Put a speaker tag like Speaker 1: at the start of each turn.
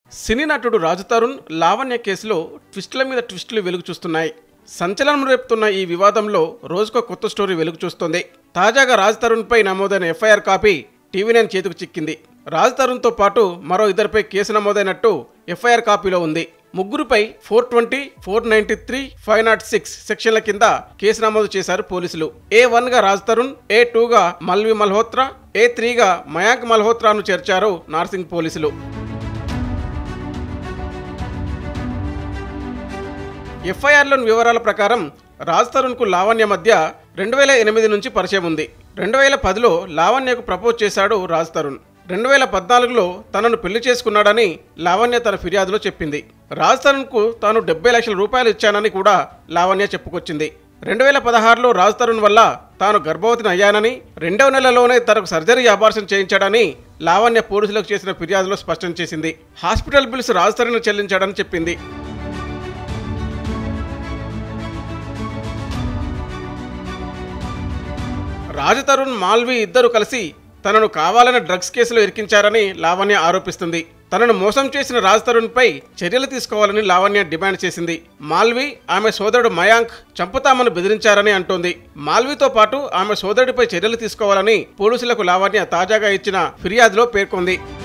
Speaker 1: సినీ నటుడు రాజ్ తరుణ్ లావణ్య కేసులో ట్విస్టుల మీద ట్విస్టులు వెలుగు చూస్తున్నాయి. సంచలనం రేపుతున్న ఈ వివాదంలో రోజుకో కొత్త స్టోరీ వెలుగు చూస్తోంది. తాజాగా రాజ్ తరుణ్ పై నమోదైన ఎఫ్ఐఆర్ కాపీ టీవీ9 చేతికి చిక్కింది. రాజ్ తరుణ్ తో పాటు మరో ఇద్దరిపై కేసు నమోదైనట్టు ఎఫ్ఐఆర్ కాపీలో ఉంది. ముగ్గురుపై 420, 493, 506 సెక్షన్ల కింద కేసు నమోదు చేశారు పోలీసులు. A1 గా రాజ్ తరుణ్, A2 గా మల్వి మల్హోత్రా, A3 గా మయాంక్ మల్హోత్రాను చేర్చారు నార్సింగ్ పోలీసులు. ఎఫ్ఐఆర్లోని వివరాల ప్రకారం రాజ్ తరుణ్కు లావణ్య మధ్య 2008 నుంచి పరిచయం ఉంది. 2010లో లావణ్యకు ప్రపోజ్ చేశాడు రాజ్ తరుణ్. 2014లో తనను పెళ్లి చేసుకున్నాడని లావణ్య తన ఫిర్యాదులో చెప్పింది. రాజ్ తరుణ్కు తాను 70 లక్షల రూపాయలు ఇచ్చానని కూడా లావణ్య చెప్పుకొచ్చింది. 2016లో రాజ్ తరుణ్ వల్ల తాను గర్భవతిని అయ్యానని, 2వ నెలలోనే తనకు సర్జరీ అబార్షన్ చేయించాడని లావణ్య పోలీసులకు చేసిన ఫిర్యాదులో స్పష్టం చేసింది. హాస్పిటల్ బిల్స్ రాజ్ తరుణ్ చెల్లించాడని చెప్పింది. రాజ్ తరుణ్, మాల్వి ఇద్దరు కలిసి తనను కావాలని డ్రగ్స్ కేసులో ఇరికించారని లావణ్య ఆరోపిస్తుంది. తనను మోసం చేసిన రాజ్ తరుణ్ పై చర్యలు తీసుకోవాలని లావణ్య డిమాండ్ చేసింది. మాల్వి, ఆమె సోదరుడు మయాంక్ చంపుతామని బెదిరించారని అంటోంది. మాల్వితో పాటు ఆమె సోదరుడిపై చర్యలు తీసుకోవాలని పోలీసులకు లావణ్య తాజాగా ఇచ్చిన ఫిర్యాదులో పేర్కొంది.